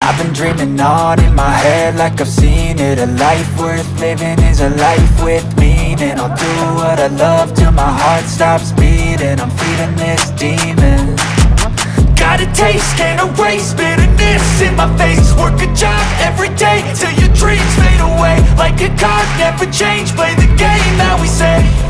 I've been dreaming on in my head like I've seen it. A life worth living is a life with meaning. I'll do what I love till my heart stops beating. I'm feeding this demon. Got a taste, can't erase bitterness in my face. Work a job every day till your dreams fade away. Like a card, never change, play the game that we say.